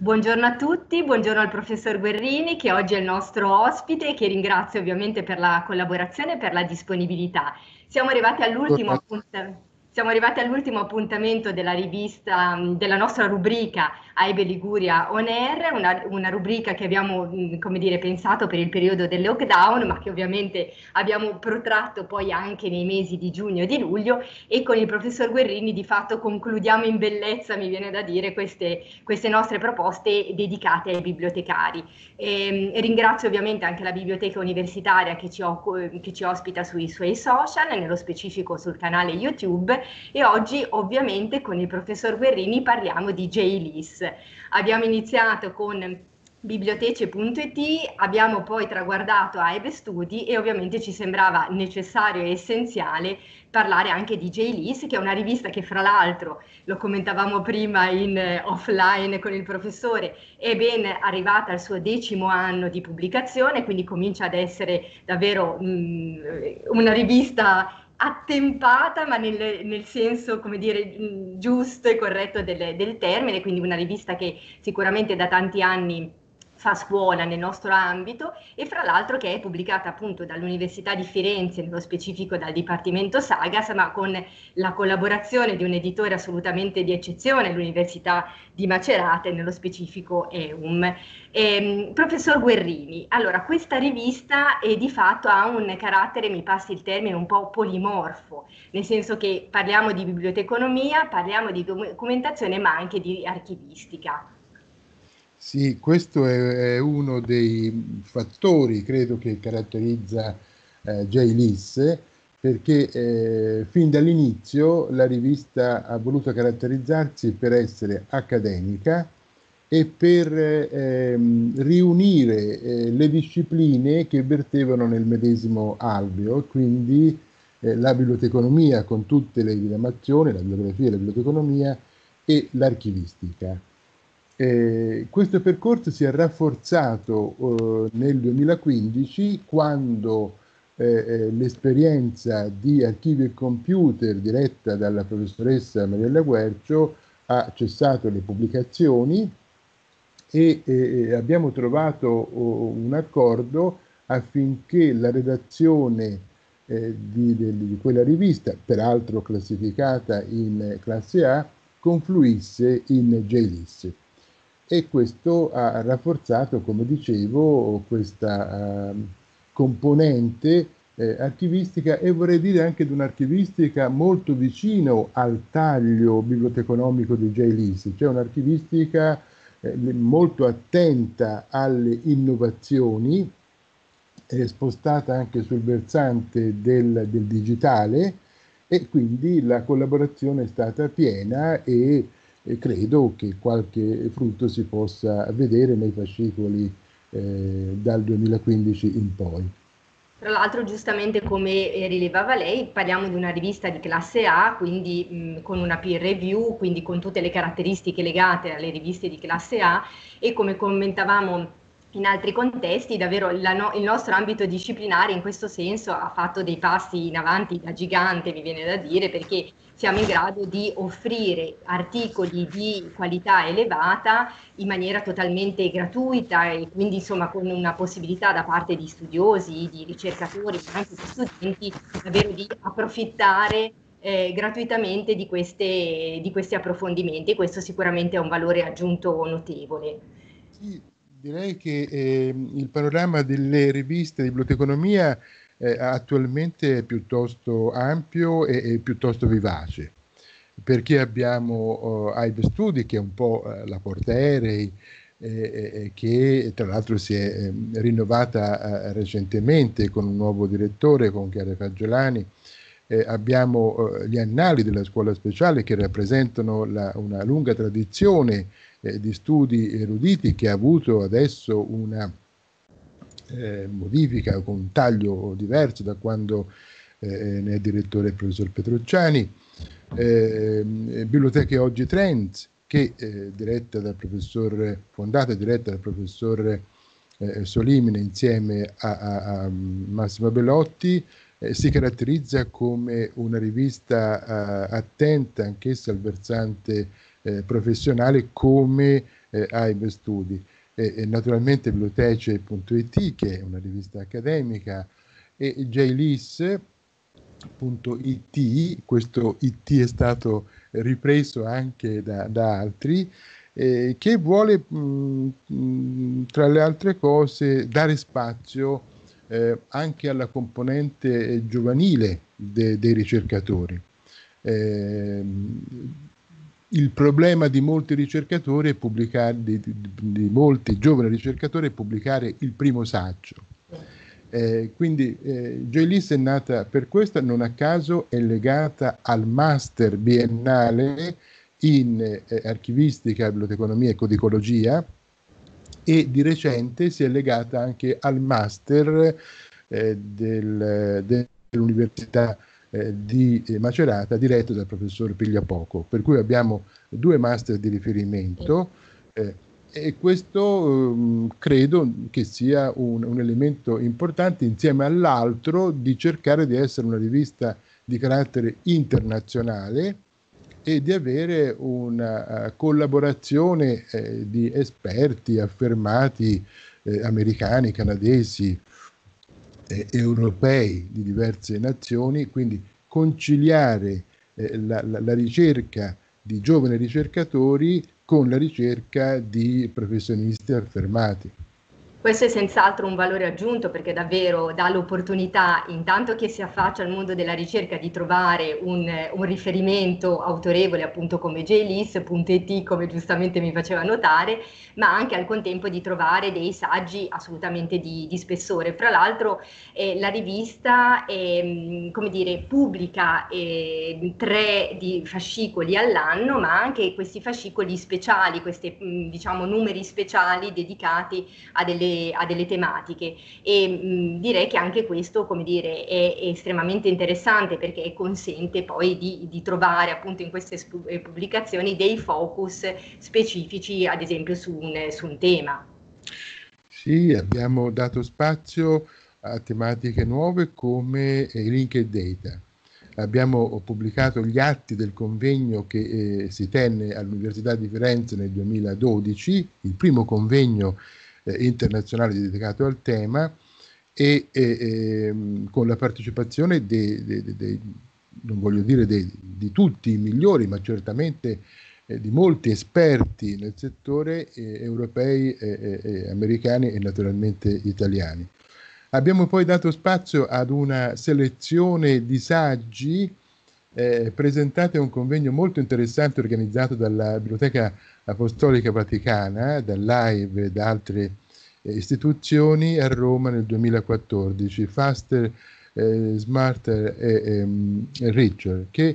Buongiorno a tutti, buongiorno al professor Guerrini che oggi è il nostro ospite e che ringrazio ovviamente per la collaborazione e per la disponibilità. Siamo arrivati all'ultimo Buongiorno. appuntamento. Siamo arrivati all'ultimo appuntamento della rivista, della nostra rubrica AIBE Liguria On Air, una rubrica che abbiamo, come dire, pensato per il periodo del lockdown, ma che ovviamente abbiamo protratto poi anche nei mesi di giugno e di luglio, e con il professor Guerrini di fatto concludiamo in bellezza, mi viene da dire, queste nostre proposte dedicate ai bibliotecari. Ringrazio ovviamente anche la biblioteca universitaria che ci ospita sui suoi social, nello specifico sul canale YouTube, e oggi ovviamente con il professor Guerrini parliamo di J-LIS. Abbiamo iniziato con bibliotece.it, abbiamo poi traguardato AIBE Studi e ovviamente ci sembrava necessario e essenziale parlare anche di J-LIS, che è una rivista che fra l'altro, lo commentavamo prima in offline con il professore, è ben arrivata al suo 10° anno di pubblicazione, quindi comincia ad essere davvero una rivista attempata, ma nel senso, come dire, giusto e corretto del termine, quindi una rivista che sicuramente da tanti anni fa scuola nel nostro ambito, e fra l'altro che è pubblicata appunto dall'Università di Firenze, nello specifico dal Dipartimento Sagas, ma con la collaborazione di un editore assolutamente di eccezione, l'Università di Macerata, nello specifico EUM. Professor Guerrini, allora questa rivista di fatto ha un carattere, mi passi il termine, un po' polimorfo, nel senso che parliamo di biblioteconomia, parliamo di documentazione, ma anche di archivistica. Sì, questo è uno dei fattori, credo, che caratterizza J-LIS, perché fin dall'inizio la rivista ha voluto caratterizzarsi per essere accademica e per riunire le discipline che vertevano nel medesimo alveo, quindi la biblioteconomia con tutte le diramazioni, la bibliografia e la biblioteconomia e l'archivistica. Questo percorso si è rafforzato nel 2015 quando l'esperienza di archivi e computer diretta dalla professoressa Mariella Guercio ha cessato le pubblicazioni e abbiamo trovato un accordo affinché la redazione di quella rivista, peraltro classificata in classe A, confluisse in J-LIS. E questo ha rafforzato, come dicevo, questa componente archivistica, e vorrei dire anche di un'archivistica molto vicino al taglio biblioteconomico di J-LIS, cioè un'archivistica molto attenta alle innovazioni, spostata anche sul versante del digitale, e quindi la collaborazione è stata piena e credo che qualche frutto si possa vedere nei fascicoli dal 2015 in poi. Tra l'altro, giustamente come rilevava lei, parliamo di una rivista di classe A, quindi con una peer review, quindi con tutte le caratteristiche legate alle riviste di classe A, e come commentavamo in altri contesti, davvero il nostro ambito disciplinare in questo senso ha fatto dei passi in avanti da gigante, mi viene da dire, perché siamo in grado di offrire articoli di qualità elevata in maniera totalmente gratuita, e quindi insomma con una possibilità da parte di studiosi, di ricercatori, ma anche di studenti, davvero di approfittare gratuitamente di questi approfondimenti, e questo sicuramente è un valore aggiunto notevole. Sì, direi che il panorama delle riviste di biblioteconomia attualmente è piuttosto ampio e piuttosto vivace, perché abbiamo AIBE Studi, che è un po' la portaerei, che tra l'altro si è rinnovata recentemente con un nuovo direttore, con Chiara Fagiolani. Abbiamo gli annali della scuola speciale, che rappresentano una lunga tradizione di studi eruditi, che ha avuto adesso una modifica con un taglio diverso da quando ne è direttore il professor Petrocciani. Biblioteche Oggi Trends, che fondata e diretta dal professor Solimine insieme a Massimo Bellotti, si caratterizza come una rivista attenta anch'essa al versante professionale come AIB Studi. E naturalmente Bibliotece.it, che è una rivista accademica, e JLIS.it. Questo IT è stato ripreso anche da altri, che vuole, tra le altre cose, dare spazio anche alla componente giovanile dei ricercatori. Il problema di molti ricercatori è pubblicare, di molti giovani ricercatori, è pubblicare il primo saggio. Quindi JLIS è nata per questo, non a caso è legata al master biennale in archivistica, biblioteconomia e codicologia, e di recente si è legata anche al master dell'Università di Macerata, diretto dal professor Pigliapoco, per cui abbiamo 2 master di riferimento, e questo credo che sia un elemento importante, insieme all'altro di cercare di essere una rivista di carattere internazionale e di avere una collaborazione di esperti affermati, americani, canadesi, europei, di diverse nazioni, quindi conciliare la ricerca di giovani ricercatori con la ricerca di professionisti affermati. Questo è senz'altro un valore aggiunto, perché davvero dà l'opportunità, intanto che si affaccia al mondo della ricerca, di trovare un riferimento autorevole, appunto come JLIS.it, come giustamente mi faceva notare, ma anche al contempo di trovare dei saggi assolutamente di spessore. Fra l'altro la rivista come dire, pubblica 3 fascicoli all'anno, ma anche questi fascicoli speciali, questi diciamo numeri speciali dedicati a delle tematiche, e direi che anche questo, come dire, è estremamente interessante, perché consente poi di trovare appunto in queste pubblicazioni dei focus specifici, ad esempio su un tema. Sì, abbiamo dato spazio a tematiche nuove come i linked data. Abbiamo pubblicato gli atti del convegno che si tenne all'Università di Firenze nel 2012, il primo convegno internazionale dedicato al tema, e con la partecipazione non voglio dire di tutti i migliori, ma certamente di molti esperti nel settore, europei, americani e naturalmente italiani. Abbiamo poi dato spazio ad una selezione di saggi presentati a un convegno molto interessante organizzato dalla Biblioteca Apostolica Vaticana, dall'AIV e da altre istituzioni a Roma nel 2014, Faster, Smarter e Richer, che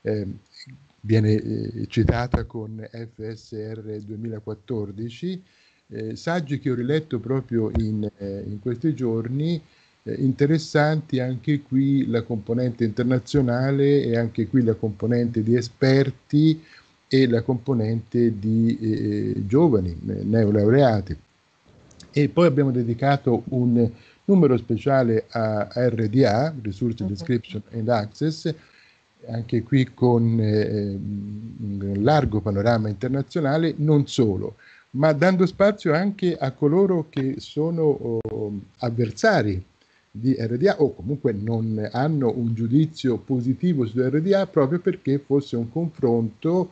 viene citata con FSR 2014, saggi che ho riletto proprio in questi giorni, interessanti anche qui la componente internazionale e anche qui la componente di esperti e la componente di giovani neolaureati. E poi abbiamo dedicato un numero speciale a RDA, Resource Description and Access, anche qui con un largo panorama internazionale, non solo, ma dando spazio anche a coloro che sono avversari di RDA o comunque non hanno un giudizio positivo su RDA, proprio perché fosse un confronto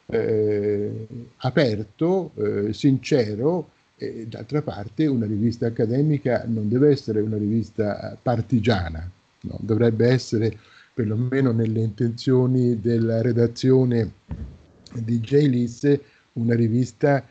aperto, sincero. E d'altra parte una rivista accademica non deve essere una rivista partigiana, no? Dovrebbe essere, perlomeno nelle intenzioni della redazione di JLIS, una rivista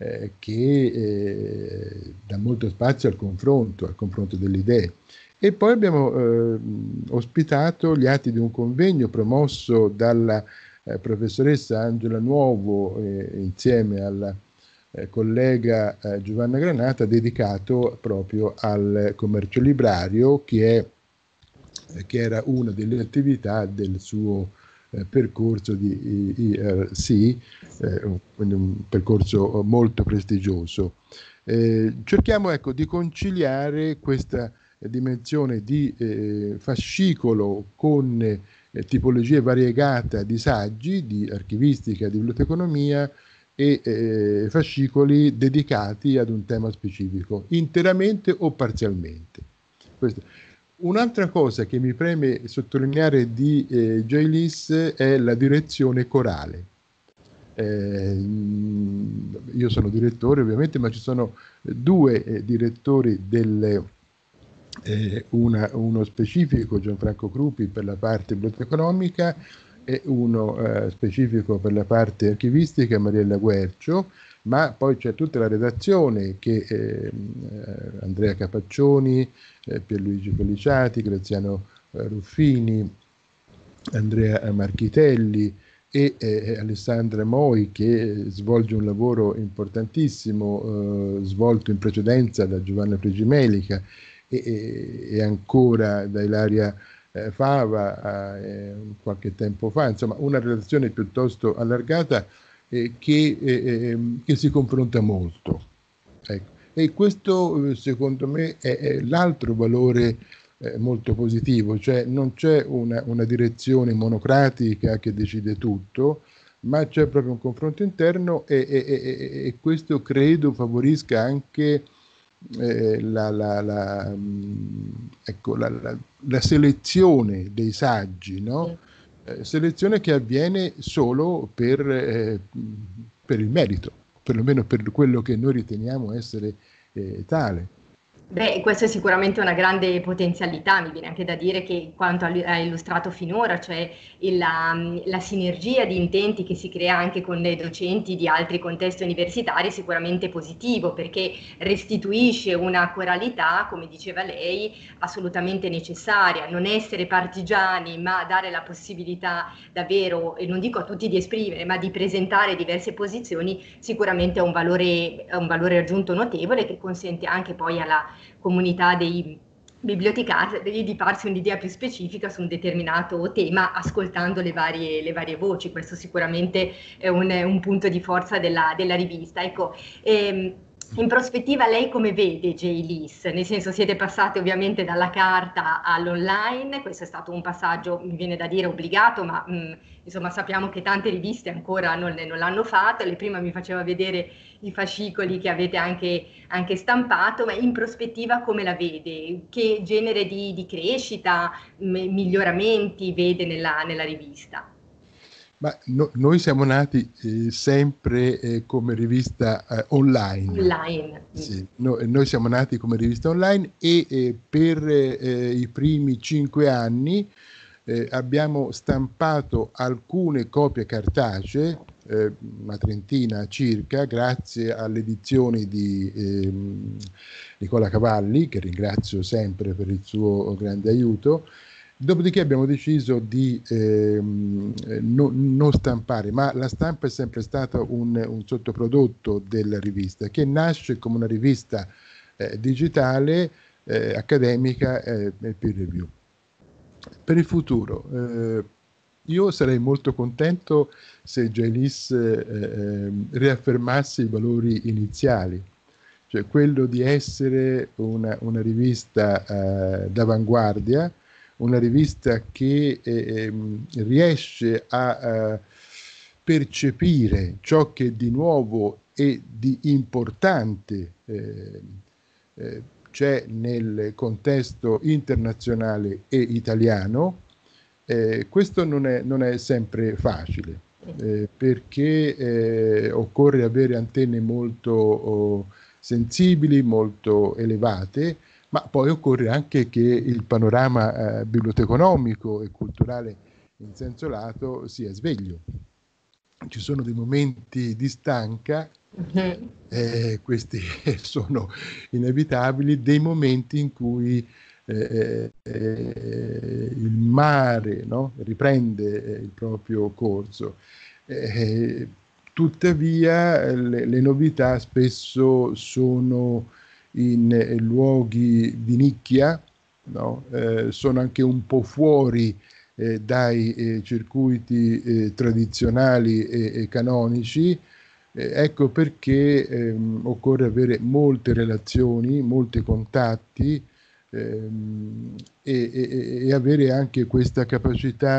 che dà molto spazio al confronto delle idee. E poi abbiamo ospitato gli atti di un convegno promosso dalla professoressa Angela Nuovo insieme alla collega Giovanna Granata, dedicato proprio al commercio librario, che era una delle attività del suo percorso di IRC, quindi un percorso molto prestigioso. Cerchiamo, ecco, di conciliare questa dimensione di fascicolo con tipologia variegata di saggi, di archivistica, di biblioteconomia e fascicoli dedicati ad un tema specifico, interamente o parzialmente. Questo. Un'altra cosa che mi preme sottolineare di J-LIS è la direzione corale. Io sono direttore ovviamente, ma ci sono due direttori uno specifico, Gianfranco Crupi, per la parte biblioteconomica e uno specifico per la parte archivistica, Mariella Guercio, ma poi c'è tutta la redazione che Andrea Capaccioni, Pierluigi Peliciati, Graziano Ruffini, Andrea Marchitelli e Alessandra Moi, che svolge un lavoro importantissimo svolto in precedenza da Giovanna Frigimelica e ancora da Ilaria Fava qualche tempo fa, insomma una relazione piuttosto allargata che si confronta molto. Ecco. E questo secondo me è l'altro valore molto positivo, cioè non c'è una direzione monocratica che decide tutto, ma c'è proprio un confronto interno e questo credo favorisca anche la selezione dei saggi, no? Selezione che avviene solo per il merito, perlomeno per quello che noi riteniamo essere tale. Beh, questo è sicuramente una grande potenzialità, mi viene anche da dire che quanto hai illustrato finora, cioè la sinergia di intenti che si crea anche con le docenti di altri contesti universitari è sicuramente positivo, perché restituisce una coralità, come diceva lei, assolutamente necessaria, non essere partigiani, ma dare la possibilità davvero, e non dico a tutti di esprimere, ma di presentare diverse posizioni, sicuramente è un valore aggiunto notevole che consente anche poi alla comunità dei bibliotecari di farsi un'idea più specifica su un determinato tema ascoltando le varie voci. Questo sicuramente è un punto di forza della rivista. Ecco, in prospettiva lei come vede J-LIS? Nel senso, siete passati ovviamente dalla carta all'online, questo è stato un passaggio, mi viene da dire, obbligato, ma insomma sappiamo che tante riviste ancora non l'hanno fatto. Lei prima mi faceva vedere i fascicoli che avete anche stampato, ma in prospettiva come la vede? Che genere di crescita, miglioramenti vede nella rivista? Ma noi siamo nati sempre come rivista online. Sì, noi siamo nati come rivista online e per i primi 5 anni abbiamo stampato alcune copie cartacee, una trentina circa, grazie alle edizioni di Nicola Cavalli, che ringrazio sempre per il suo grande aiuto. Dopodiché abbiamo deciso di non stampare, ma la stampa è sempre stata un sottoprodotto della rivista, che nasce come una rivista digitale, accademica e peer review. Per il futuro, io sarei molto contento se J-LIS riaffermasse i valori iniziali, cioè quello di essere una rivista d'avanguardia, una rivista che riesce a percepire ciò che di nuovo e di importante c'è nel contesto internazionale e italiano. Questo non è sempre facile, perché occorre avere antenne molto sensibili, molto elevate, ma poi occorre anche che il panorama biblioteconomico e culturale in senso lato sia sveglio. Ci sono dei momenti di stanca, questi sono inevitabili, dei momenti in cui il mare, no, riprende il proprio corso. Tuttavia le novità spesso sono in luoghi di nicchia, no? Sono anche un po' fuori dai circuiti tradizionali e canonici. Ecco perché occorre avere molte relazioni, molti contatti e avere anche questa capacità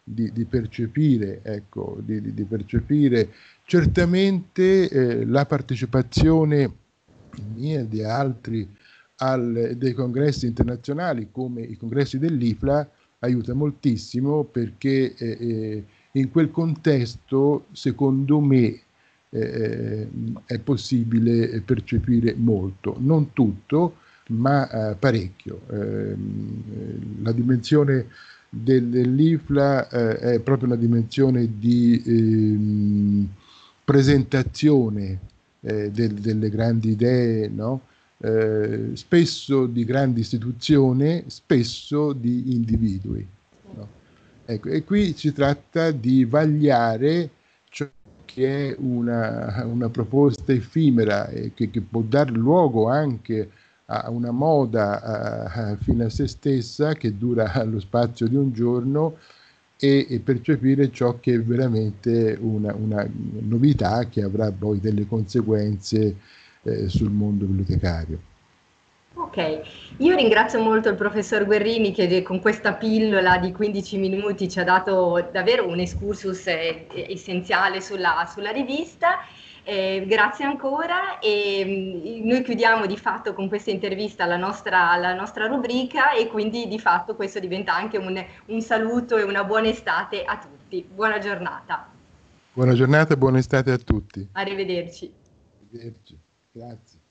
di percepire, ecco, di percepire certamente la partecipazione mia e di altri dei congressi internazionali come i congressi dell'IFLA aiuta moltissimo, perché in quel contesto, secondo me, è possibile percepire molto, non tutto, ma parecchio. La dimensione dell'IFLA è proprio una dimensione di presentazione delle grandi idee, no? Spesso di grandi istituzioni, spesso di individui. No? Ecco, e qui si tratta di vagliare ciò che è una proposta effimera e che può dar luogo anche a una moda fine a se stessa, che dura lo spazio di un giorno, e percepire ciò che è veramente una novità che avrà poi delle conseguenze sul mondo bibliotecario. Ok, io ringrazio molto il professor Guerrini che con questa pillola di 15 minuti ci ha dato davvero un excursus essenziale sulla rivista. Grazie ancora, e noi chiudiamo di fatto con questa intervista la nostra rubrica, e quindi di fatto questo diventa anche un saluto e una buona estate a tutti. Buona giornata. Buona giornata e buona estate a tutti. Arrivederci. Arrivederci. Grazie.